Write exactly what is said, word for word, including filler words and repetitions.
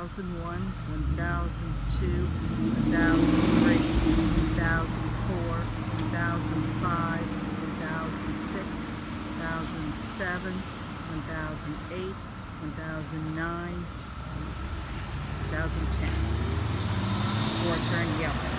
thousand one, one thousand two, one thousand three, one thousand four, one thousand five, one thousand six, one thousand seven, one thousand eight, one thousand nine, one thousand ten. Four turn yellow.